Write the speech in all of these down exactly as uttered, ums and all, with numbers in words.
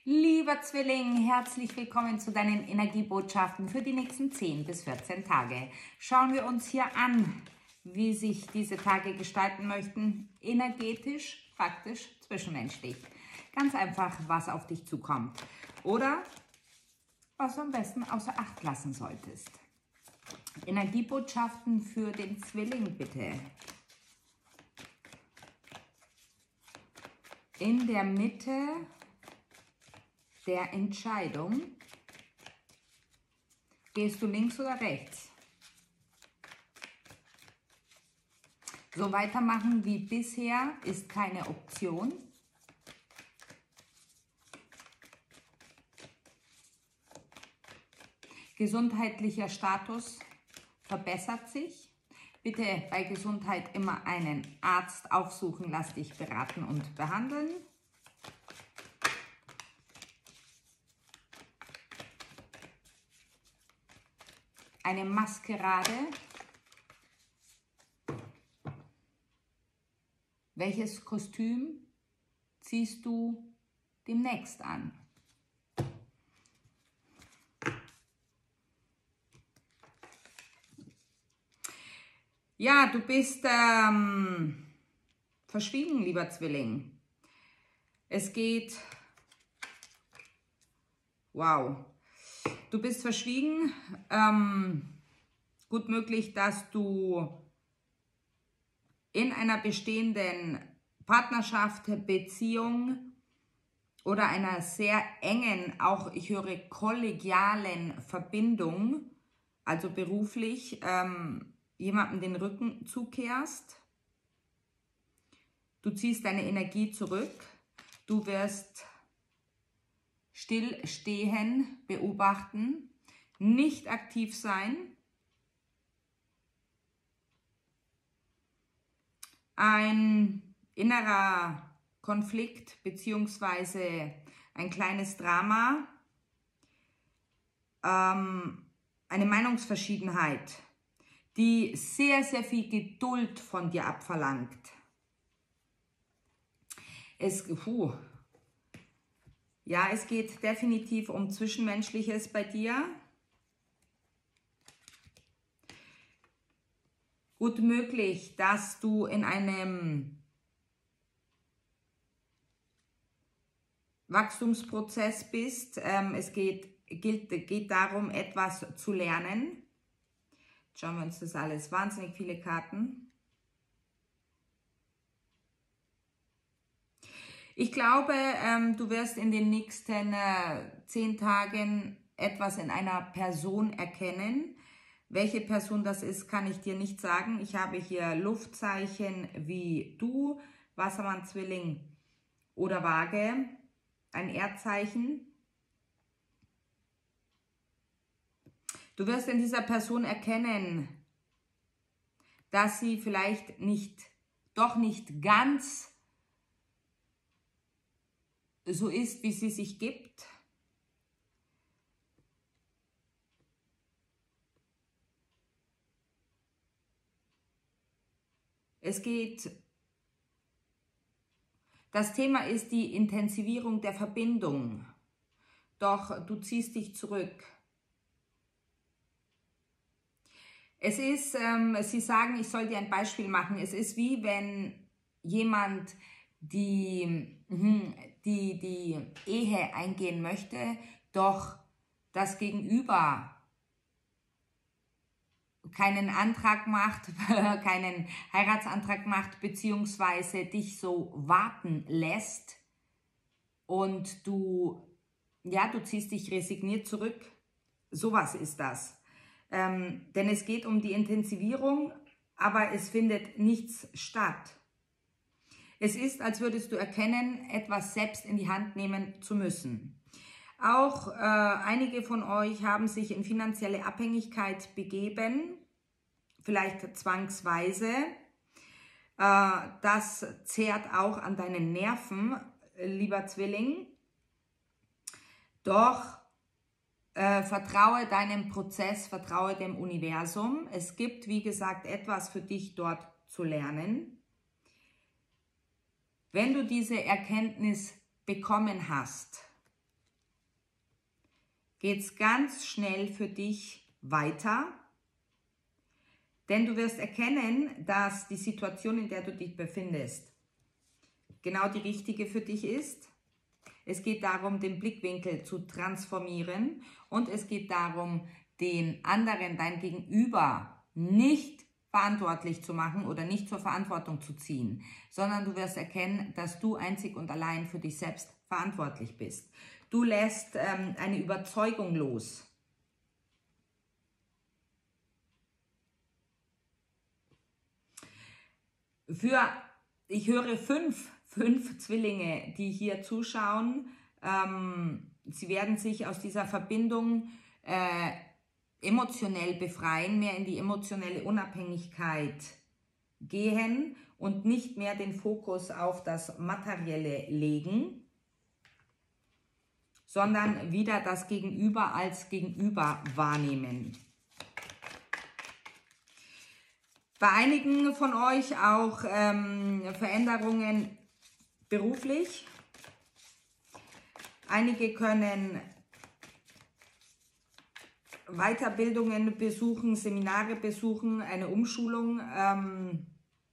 Lieber Zwilling, herzlich willkommen zu deinen Energiebotschaften für die nächsten zehn bis vierzehn Tage. Schauen wir uns hier an, wie sich diese Tage gestalten möchten, energetisch, praktisch, zwischenmenschlich. Ganz einfach, was auf dich zukommt oder was du am besten außer Acht lassen solltest. Energiebotschaften für den Zwilling bitte. In der Mitte der Entscheidung, gehst du links oder rechts? So weitermachen wie bisher ist keine Option. Gesundheitlicher Status verbessert sich. Bitte bei Gesundheit immer einen Arzt aufsuchen, lass dich beraten und behandeln. Eine Maskerade. Welches Kostüm ziehst du demnächst an? Ja, du bist ähm, verschwiegen, lieber Zwilling. Es geht, wow, du bist verschwiegen. Ähm, gut möglich, dass du in einer bestehenden Partnerschaft, Beziehung oder einer sehr engen, auch ich höre kollegialen Verbindung, also beruflich, ähm, jemandem den Rücken zukehrst. Du ziehst deine Energie zurück. Du wirst still stehen, beobachten, nicht aktiv sein. Ein innerer Konflikt bzw. ein kleines Drama, ähm, eine Meinungsverschiedenheit, die sehr, sehr viel Geduld von dir abverlangt. Es, puh, ja, es geht definitiv um Zwischenmenschliches bei dir. Gut möglich, dass du in einem Wachstumsprozess bist. Ähm, es geht, gilt, geht darum, etwas zu lernen. Schauen wir uns das alles. Wahnsinnig viele Karten. Ich glaube, ähm, du wirst in den nächsten äh, zehn Tagen etwas in einer Person erkennen. Welche Person das ist, kann ich dir nicht sagen. Ich habe hier Luftzeichen wie du, Wassermann, Zwilling oder Waage, ein Erdzeichen. Du wirst in dieser Person erkennen, dass sie vielleicht nicht, doch nicht ganz so ist, wie sie sich gibt. Es geht, das Thema ist die Intensivierung der Verbindung, doch du ziehst dich zurück. Es ist, ähm, sie sagen, ich soll dir ein Beispiel machen, es ist wie wenn jemand die, die, die Ehe eingehen möchte, doch das Gegenüber keinen Antrag macht, keinen Heiratsantrag macht, beziehungsweise dich so warten lässt und du, ja, du ziehst dich resigniert zurück. Sowas ist das. Ähm, denn es geht um die Intensivierung, aber es findet nichts statt. Es ist, als würdest du erkennen, etwas selbst in die Hand nehmen zu müssen. Auch äh, einige von euch haben sich in finanzielle Abhängigkeit begeben, vielleicht zwangsweise. Äh, das zehrt auch an deinen Nerven, lieber Zwilling. Doch äh, vertraue deinem Prozess, vertraue dem Universum. Es gibt, wie gesagt, etwas für dich dort zu lernen. Wenn du diese Erkenntnis bekommen hast, geht es ganz schnell für dich weiter. Denn du wirst erkennen, dass die Situation, in der du dich befindest, genau die richtige für dich ist. Es geht darum, den Blickwinkel zu transformieren und es geht darum, den anderen, dein Gegenüber, nicht verantwortlich zu machen oder nicht zur Verantwortung zu ziehen, sondern du wirst erkennen, dass du einzig und allein für dich selbst verantwortlich bist. Du lässt ähm, eine Überzeugung los. Für, ich höre fünf, fünf Zwillinge, die hier zuschauen. Ähm, sie werden sich aus dieser Verbindung äh, emotionell befreien, mehr in die emotionelle Unabhängigkeit gehen und nicht mehr den Fokus auf das Materielle legen, sondern wieder das Gegenüber als Gegenüber wahrnehmen. Bei einigen von euch auch ähm, Veränderungen beruflich. Einige können Weiterbildungen besuchen, Seminare besuchen, eine Umschulung ähm,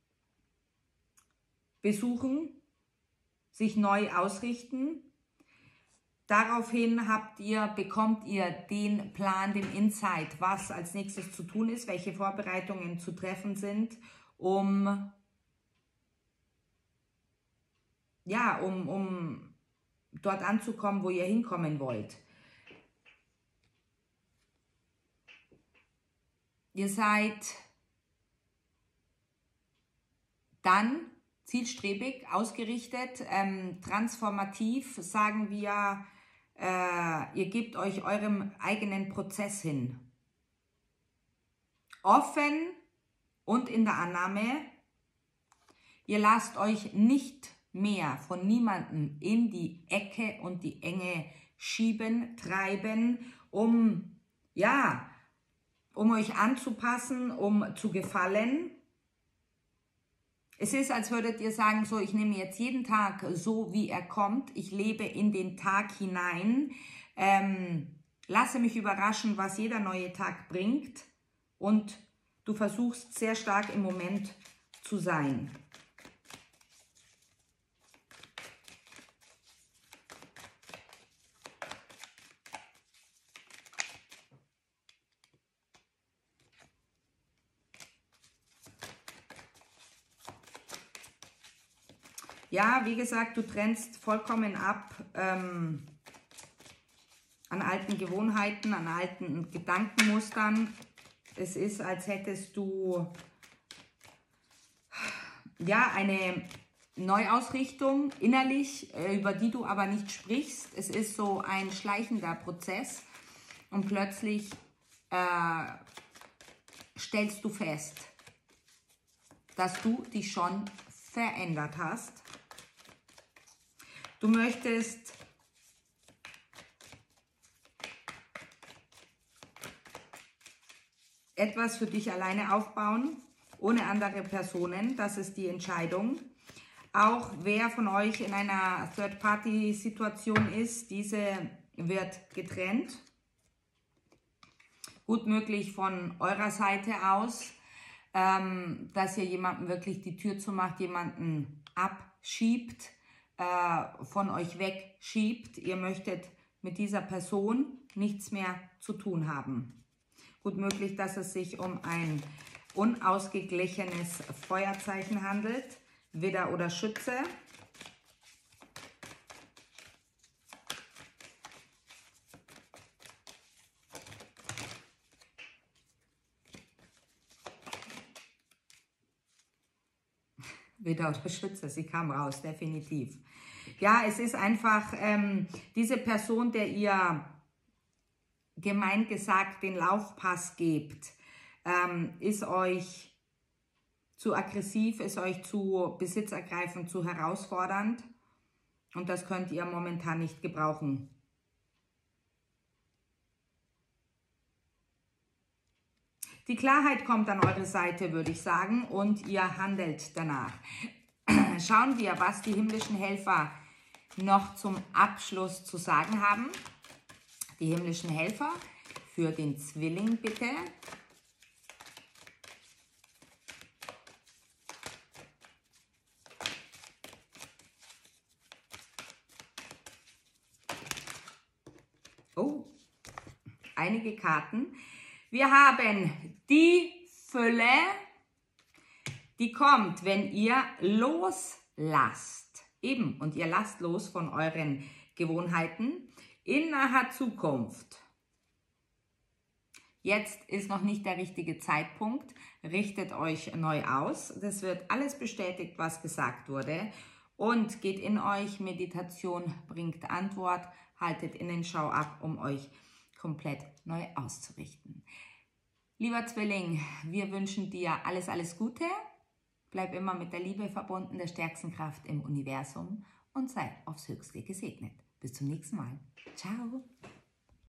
besuchen, sich neu ausrichten. Daraufhin habt ihr, bekommt ihr den Plan, den Insight, was als nächstes zu tun ist, welche Vorbereitungen zu treffen sind, um, ja, um, um dort anzukommen, wo ihr hinkommen wollt. Ihr seid dann zielstrebig, ausgerichtet, ähm, transformativ, sagen wir, äh, ihr gebt euch eurem eigenen Prozess hin. Offen und in der Annahme, ihr lasst euch nicht mehr von niemandem in die Ecke und die Enge schieben, treiben, um, ja, um euch anzupassen, um zu gefallen. Es ist, als würdet ihr sagen, so, ich nehme jetzt jeden Tag so, wie er kommt. Ich lebe in den Tag hinein. Ähm, lasse mich überraschen, was jeder neue Tag bringt. Und du versuchst sehr stark im Moment zu sein. Ja, wie gesagt, du trennst vollkommen ab ähm, an alten Gewohnheiten, an alten Gedankenmustern. Es ist, als hättest du ja eine Neuausrichtung innerlich, äh, über die du aber nicht sprichst. Es ist so ein schleichender Prozess und plötzlich äh, stellst du fest, dass du dich schon verändert hast. Du möchtest etwas für dich alleine aufbauen, ohne andere Personen. Das ist die Entscheidung. Auch wer von euch in einer Third-Party-Situation ist, diese wird getrennt. Gut möglich von eurer Seite aus, ähm, dass ihr jemandem wirklich die Tür zumacht, jemanden abschiebt, von euch wegschiebt. Ihr möchtet mit dieser Person nichts mehr zu tun haben. Gut möglich, dass es sich um ein unausgeglichenes Feuerzeichen handelt, Widder oder Schütze. Widder oder Schütze, sie kam raus, definitiv. Ja, es ist einfach ähm, diese Person, der ihr gemein gesagt den Laufpass gebt, ähm, ist euch zu aggressiv, ist euch zu besitzergreifend, zu herausfordernd und das könnt ihr momentan nicht gebrauchen. Die Klarheit kommt an eure Seite, würde ich sagen, und ihr handelt danach. Schauen wir, was die himmlischen Helfer noch zum Abschluss zu sagen haben. Die himmlischen Helfer für den Zwilling bitte. Oh, einige Karten. Wir haben die Fülle, die kommt, wenn ihr loslasst. Eben, und ihr lasst los von euren Gewohnheiten in naher Zukunft. Jetzt ist noch nicht der richtige Zeitpunkt. Richtet euch neu aus. Das wird alles bestätigt, was gesagt wurde. Und geht in euch. Meditation bringt Antwort. Haltet Innenschau ab, um euch komplett neu auszurichten. Lieber Zwilling, wir wünschen dir alles, alles Gute. Bleib immer mit der Liebe verbunden, der stärksten Kraft im Universum und sei aufs Höchste gesegnet. Bis zum nächsten Mal. Ciao.